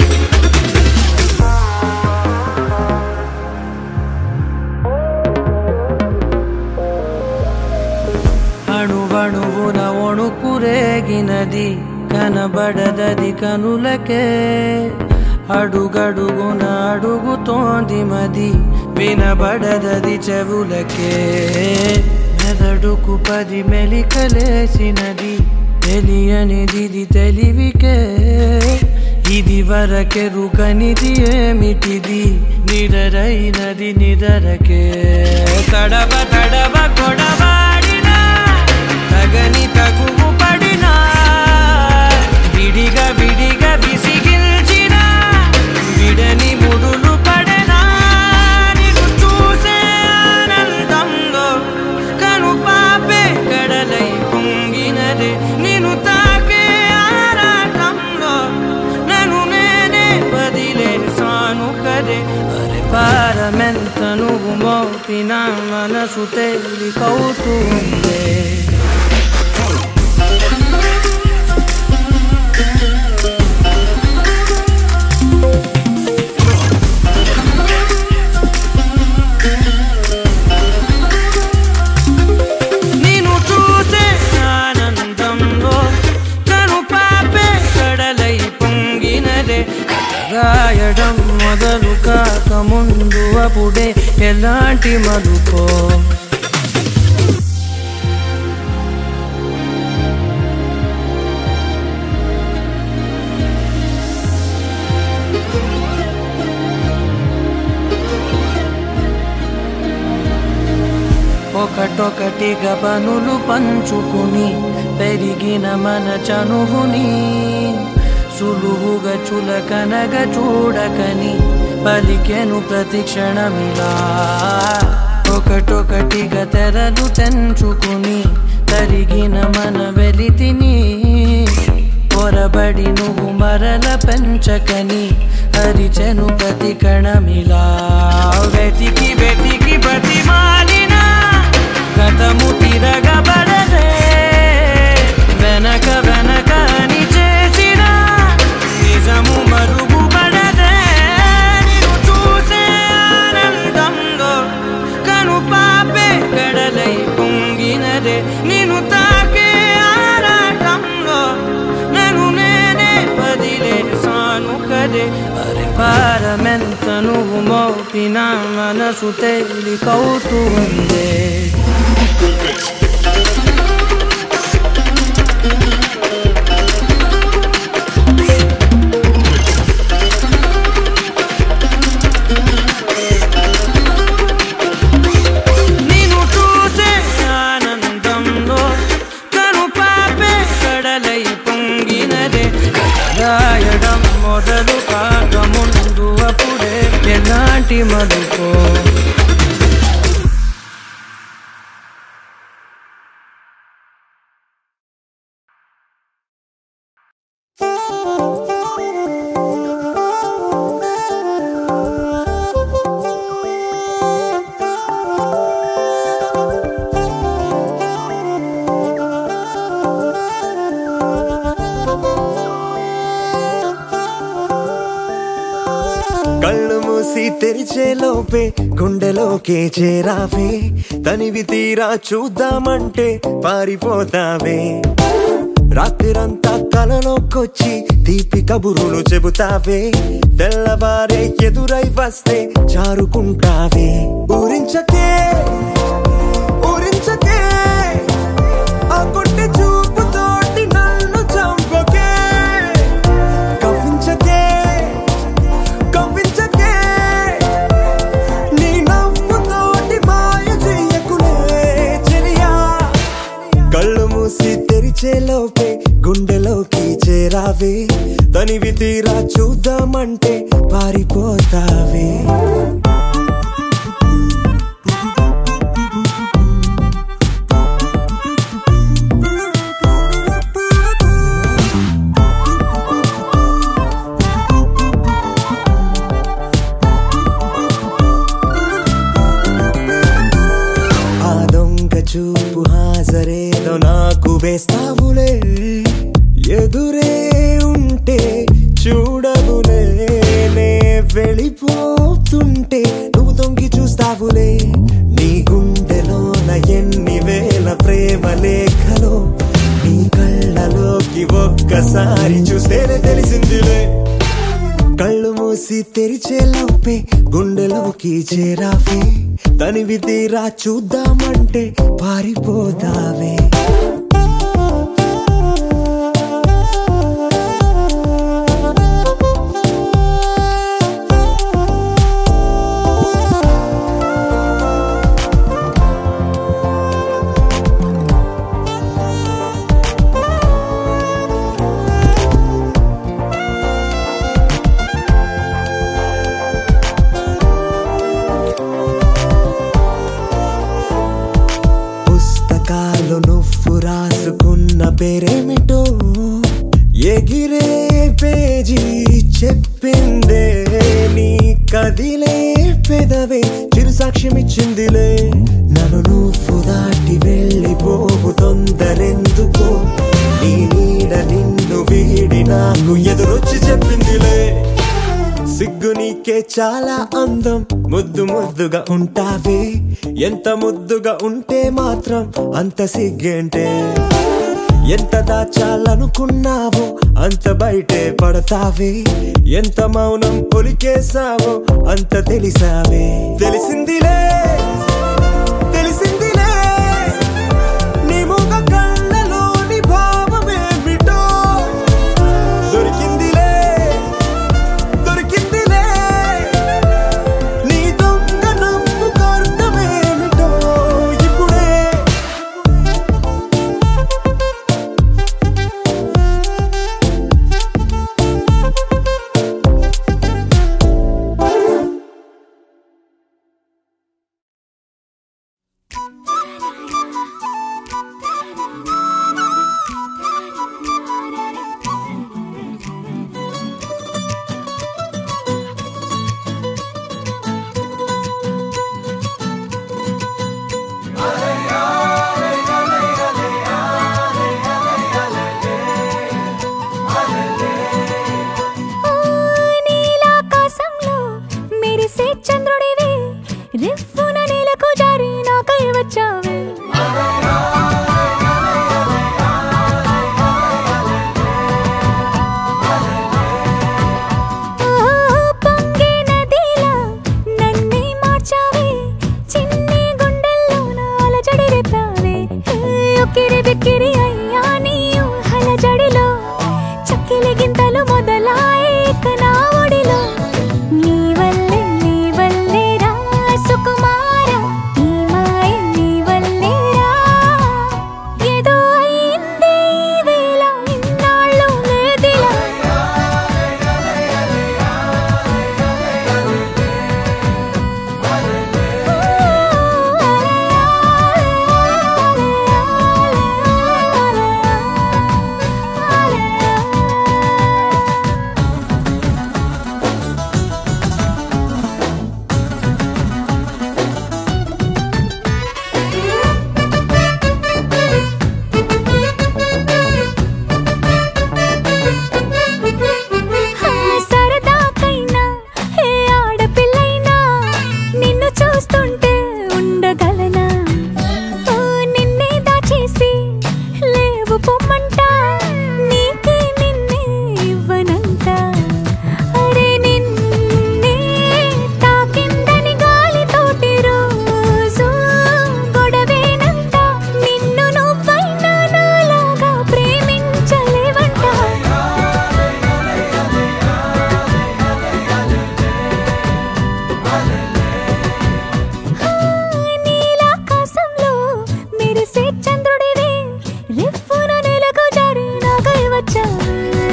అణువణువున ఒణుకురేగినది కనబడదది కనులకే అడుగడుగున అడుగుతోంది మది వినబడదది చెవులకే మెదడుకు పది మెలికలేసినది తెలియనిది తెలివికే ఇది వరకెరుకనిది ఏమిటిది నిరరైనది నిదరకే తడవ తడవ కొడవాడినా తగని తగువు పడినా విడిగా విడిగా విసిగిల్చినా విడని ముడులు పడనా నిన్ను చూసే ఆనందంలో కను పాపే కడలై పొంగినదే నిన్ను తాకే ఆరాటంలో నన్ను నేనే వదిలేసాను కదే అరే భారమెంత నువ్వు మోపిన మనసు తేలికవుతుంది రాయడం మొదలు కాక ముందు అప్పుడే ఎలాంటి మలుపో ఒకటొకటిగా పనులు పంచుకుని పెరిగిన మన చనువుని సులువుగా చులకనగా చూడకని పలికెను ప్రతి క్షణమిలా ఒకటొకటిగా తెరలు తెంచుకుని తరిగిన మన వెలితిని పొరబడి నువ్వు మరల పెంచకని హరిచెను ప్రతి కణమిలా వెతికి వెతికి బతిమాలినా గతము తిరగబడదే వెనక వెనక అని చేసిన నిజము మరుగుపడదే నిన్ను చూసే ఆనందంలో కను పాపే కడలై పొంగినదే నిన్ను తాకే ఆరాటంలో నన్ను నేనే వదిలేసాను కదే అరే భారమెంత నువ్వు మోపిన మనసు తేలికవుతుంది రాయడం మొదలు కాక ముందు అప్పుడే ఎలాంటి మలుపో కళ్ళు మూసి తెరిచే లోపే గుండెలోకే చేరావే తనివి తీరా చూద్దామంటే పారిపోతావే రాత్రిరంతా కలలోకొచ్చి తీపి కబురులు చెబుతావే తెల్లవారే ఎదురై వస్తే జారుకుంటావే ఊరించకే ఊరించకే ఆ కొట్టి చూపుతోటి నన్ను చంపకే కవ్వించకే కవ్వించకే నీ నవ్వుతోటి మాయ చెయ్యకులే చెలియా కళ్ళు మూసి తెరిచేలోపే గుండెలోకి చేరావే తనివి తీరా చూద్దామంటే పారిపోతావే ఆ దొంగ చూపు హాజరేదో నాకు వేస్తావులే ఎదురే ఉంటే చూడవులే నే వెళ్ళిపోతుంటే నువ్వు తొంగి చూస్తావులే నీ గుండెలోన ఎన్ని వేల ప్రేమ లేఖలో నీ కళ్ళలోకి ఒక్కసారి చూస్తేనే తెలిసిందిలే కళ్ళు మూసి తెరిచేలోపే గుండెలోకి చేరావే తనివి తీరా చూద్దామంటే పారిపోతావే పుస్తకాలు నువ్వు రాసుకున్న పేరేమిటో ఎగిరే పేజీ చెప్పిందే నీ కదిలే పెదవే చిరు సాక్ష్యమిచ్చిందిలే నన్ను నువ్వు దాటి వెళ్ళిపోవు తొందరెందుకో నీ నీడ నిన్ను వీడి నాకు ఎదురొచ్చి చెప్పిందిలే సిగ్గు నీకే చాలా అందం ముద్దు ముద్దుగా ఉంటావే ఎంత ముద్దుగా ఉంటే మాత్రం అంత సిగ్గేంటే ఎంత దాచాలనుకున్నావో అంత బయటే పడతావే ఎంత మౌనం పొలికేసావో అంత తెలిసావే తెలిసిందిలే తెలిసిందిలే నీ ముఖ కళ్ళలోని భావమేమిటో దొరికిందిలే దొరికిందిలే నీ దొంగ నవ్వు అర్థమేమిటో ఇప్పుడే నీలాకాశంలో మెరిసే చంద్రుడివి రివ్వున నేలకు జారి నాకై వచ్చావే పొంగే నదిలా నన్నే మార్చావే చిన్ని గుండెల్లోన అలజడి రేపావే ఉక్కిరి బిక్కిరి అయ్యా నీ ఊహల జడిలో చక్కిలి గింతలు మొదలాయే ఇక నా ఒడిలో నీ వల్లే నీ వల్లే రా సుకుమార నీ మాయ నీ వల్లే రా ఏదో అయిందే ఈ వేళ ఇన్నాళ్ళు లేదిలా ఆ మెరిసే చంద్రుడివి రిఫ్ఫున నెలకు జారి నాకై వచ్చావే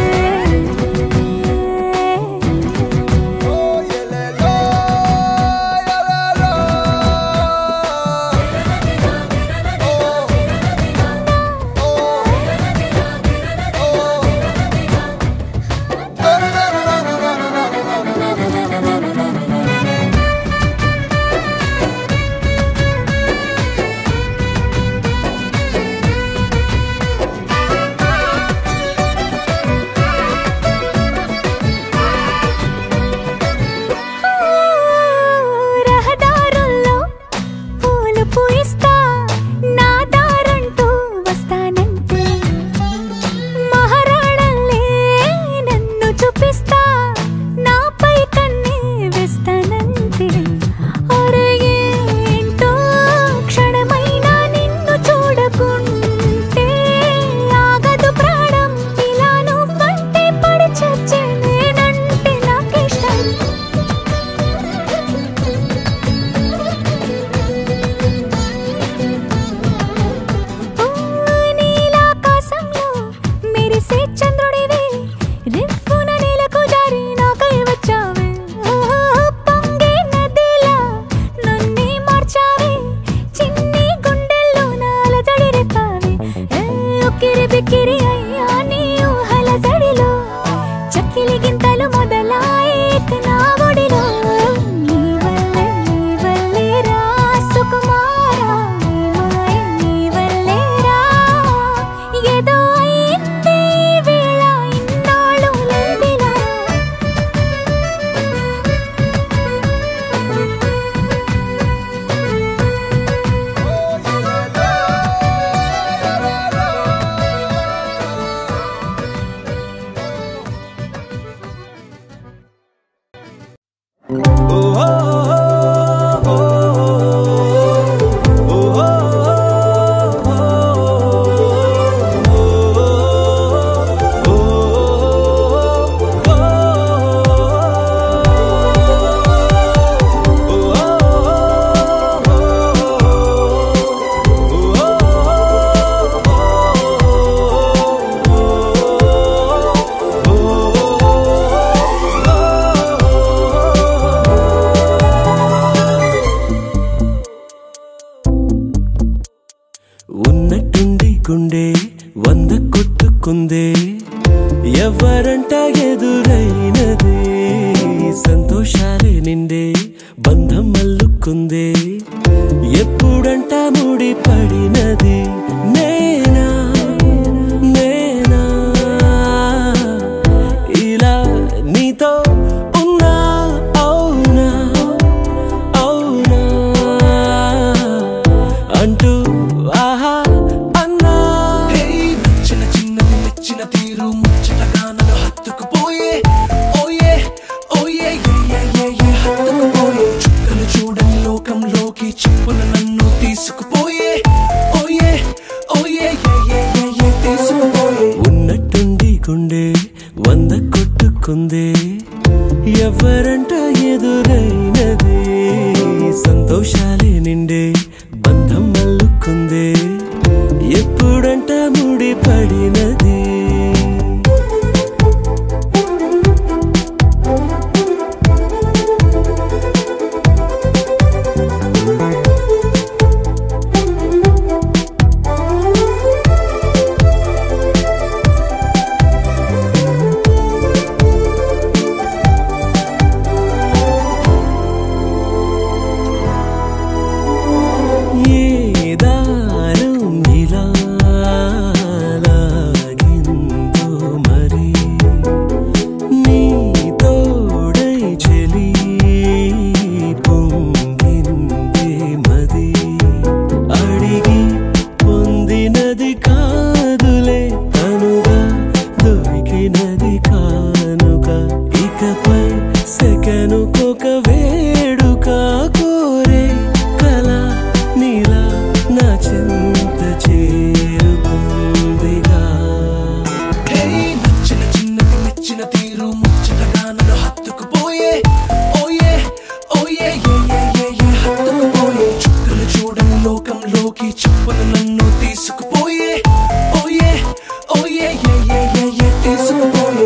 గుండె వంద కొట్టుకుందే ఎవరంట ఎదురైనదే సంతోషాలే నిండే బంధం అల్లుకుందే ఎప్పుడంట ముడి పడినది నేనా నేనా ఇలా నీతో ఉన్నా అవునా అవునా అంటూ ఆహా అన్నా చిన్న చిన్నది మెచ్చిన తీరు ముచ్చటగా నన్ను హత్తుకుపోయే ఓయే ఓయే హత్తుకుపోయే చుక్కలు చూడని లోకంలోకి చెప్పున నన్ను తీసుకుపోయే ఓయే ఓయే తీసుకుపోయే ఉన్నట్టుండి గుండె వంద కొట్టుకుందే ఎవరంట ఎదురైనదే సంతోషాలే నిండే బంధం అల్లుకుందే ఎప్పుడంట ముడి పడినది నన్ను తీసుకుపోయే ఓయే ఓయే ఏ ఏ ఏ ఏ తీసుకుపోయే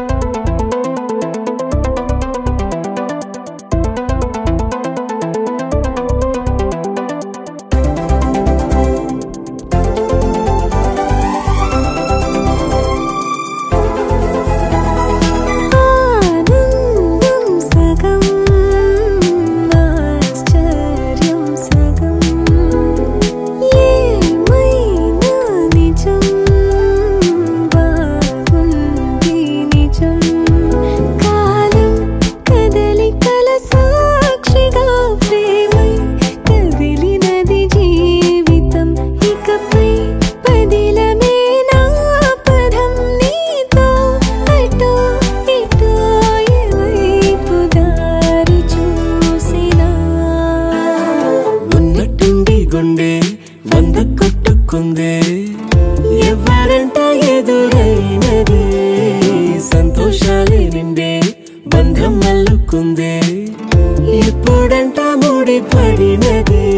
ఎవరంట ఎదురైనదే సంతోషాలే నిండే బంధం అల్లుకుందే ఎప్పుడంట ముడి పడినదే